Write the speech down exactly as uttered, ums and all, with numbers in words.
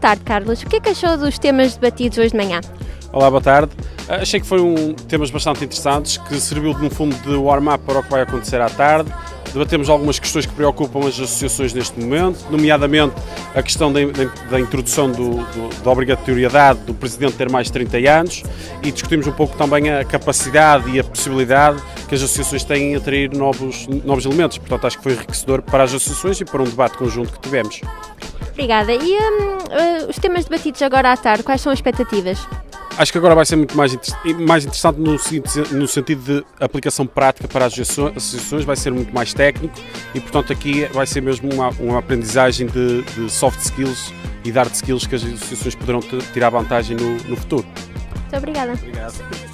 tarde, Carlos. O que é que achou dos temas debatidos hoje de manhã? Olá, boa tarde. Achei que foram temas bastante interessantes, que serviu no fundo de warm-up para o que vai acontecer à tarde. Debatemos algumas questões que preocupam as associações neste momento, nomeadamente a questão da, da introdução do, do, da obrigatoriedade do Presidente ter mais de trinta anos, e discutimos um pouco também a capacidade e a possibilidade que as associações têm em atrair novos, novos elementos. Portanto, acho que foi enriquecedor para as associações e para um debate conjunto que tivemos. Obrigada. E um, uh, os temas debatidos agora à tarde, quais são as expectativas? Acho que agora vai ser muito mais, mais interessante no, no sentido de aplicação prática para as associações, vai ser muito mais técnico e, portanto, aqui vai ser mesmo uma, uma aprendizagem de, de soft skills e de hard skills que as associações poderão tirar vantagem no, no futuro. Muito obrigada. Obrigado.